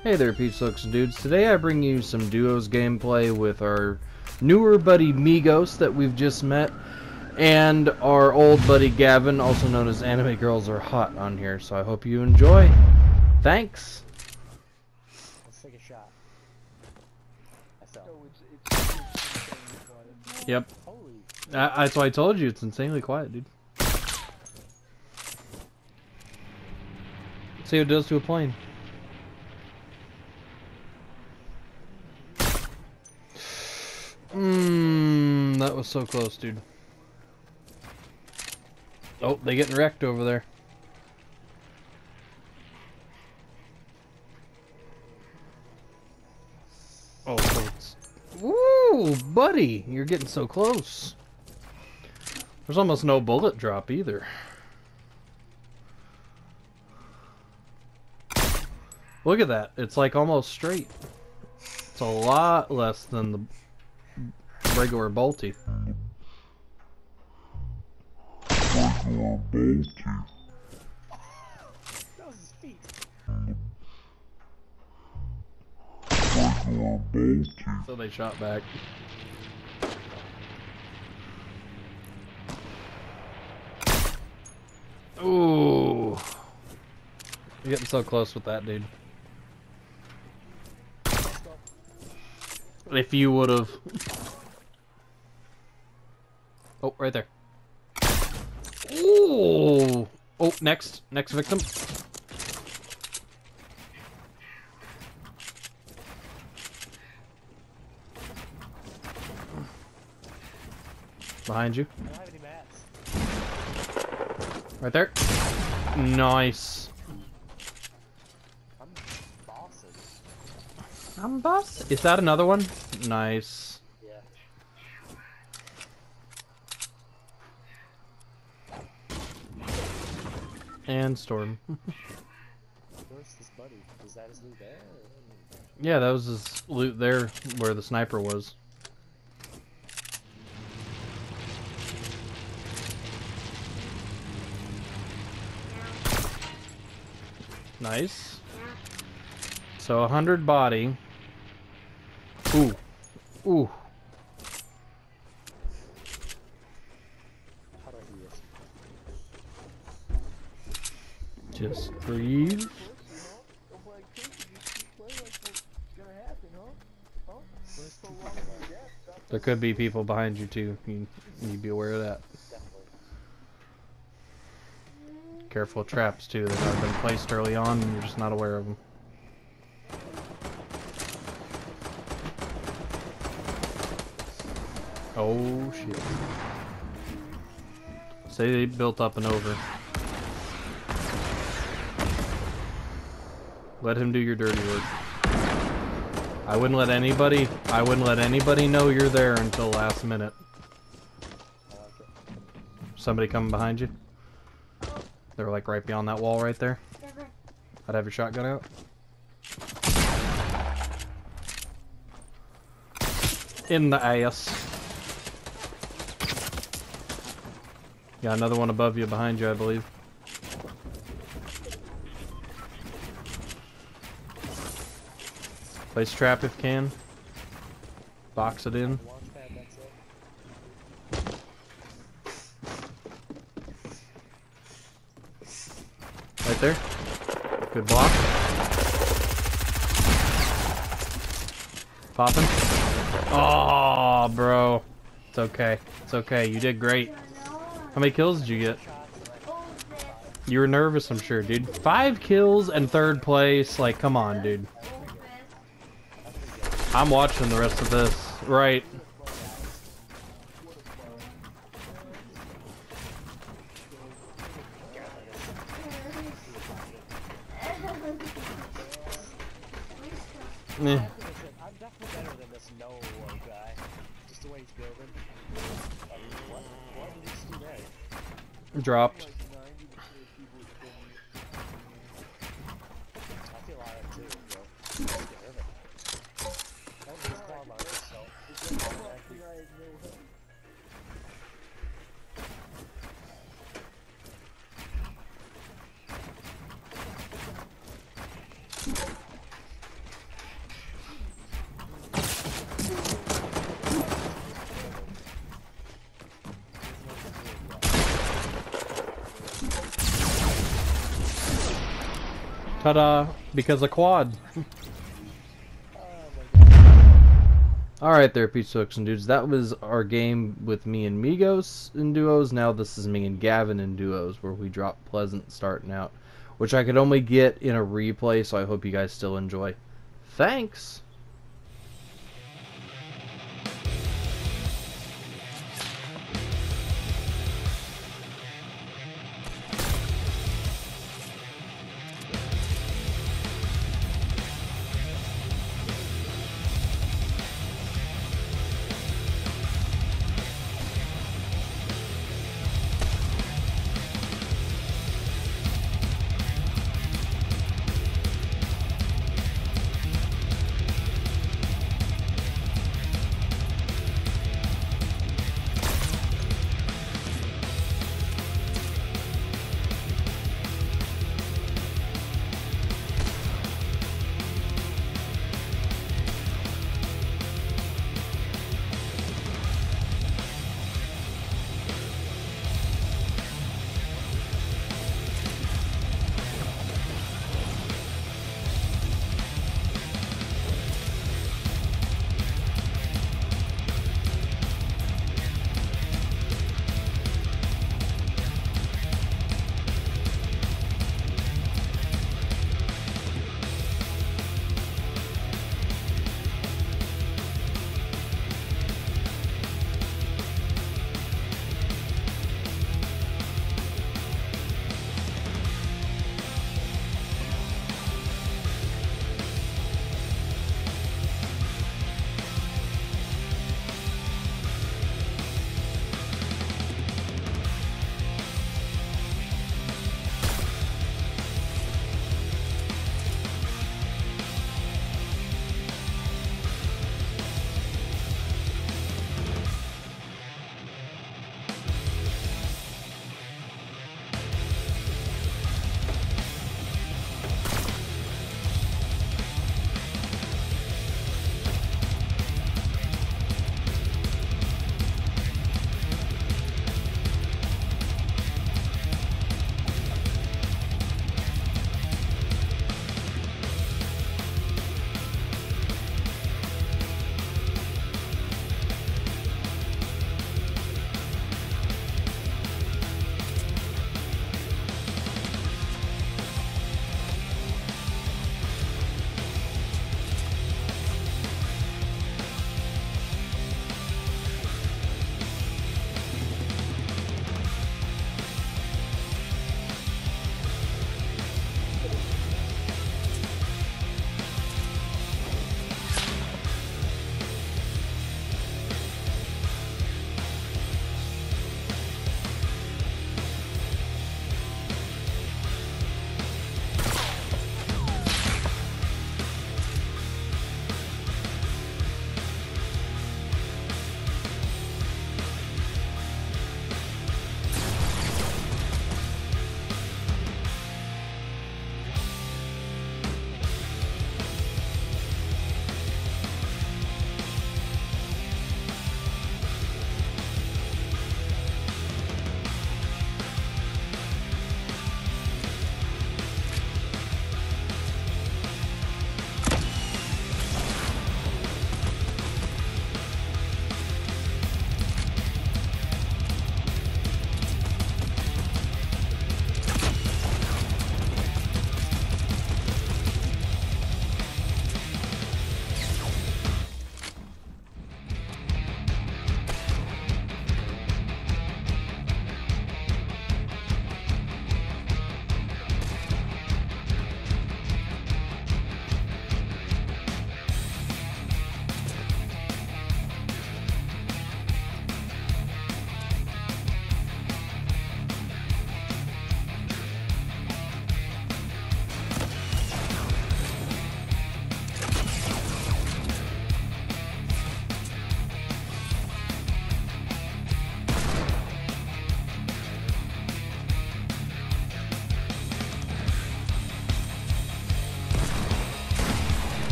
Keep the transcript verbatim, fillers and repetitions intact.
Hey there, Peach Looks dudes. Today I bring you some duos gameplay with our newer buddy Migos that we've just met, and our old buddy Gavin, also known as Anime Girls Are Hot on here, so I hope you enjoy. Thanks! Let's take a shot. I fell. So it's, it's, it's insanely quiet. Yep. Holy. Uh, that's why I told you, it's insanely quiet, dude. See what it does to a plane. Mmm, that was so close, dude. Oh, they getting wrecked over there. Oh, so it's... Woo, buddy, you're getting so close. There's almost no bullet drop either. Look at that. It's like almost straight. It's a lot less than the regular bolty. Regular bolty. That was his feet. Regular bolty. So they shot back. Ooh. You're getting so close with that, dude. If you would have. Oh, right there. Ooh. Oh, next, next victim. Behind you. I don't have any mats. Right there. Nice. I'm bosses. I'm boss. Is that another one? Nice. Yeah. And Storm. Where's this buddy? Is that his loot there? Or... Yeah, that was his loot there where the sniper was. Nice. So a hundred body. Ooh. Ooh. How do I do this? Just breathe. There could be people behind you too. You need to be aware of that. Definitely. Careful of traps too. They might have been placed early on and you're just not aware of them. Oh shit. Say they built up and over. Let him do your dirty work. I wouldn't let anybody I wouldn't let anybody know you're there until last minute. I like it. Somebody coming behind you? They were like right beyond that wall right there. I'd have your shotgun out. In the ass. Got another one above you, behind you, I believe. Place trap if can. Box it in. Launch pad, that's it. Right there. Good block. Popping. Oh, bro. It's okay. It's okay. You did great. How many kills did you get? You were nervous, I'm sure, dude. Five kills and third place. Like, come on, dude. I'm watching the rest of this. Right. Meh. I'm definitely better than this no guy. Just the way he's building. Uh, what? What did he just do there? Dropped. I feel alright too, bro. Let's get rid of it. That was his claw marker, so. Ta-da! Because of quad. Alright there, Peach Hooks and Dudes. That was our game with me and Migos in duos. Now this is me and Gavin in duos, where we drop Pleasant starting out, which I could only get in a replay, so I hope you guys still enjoy. Thanks!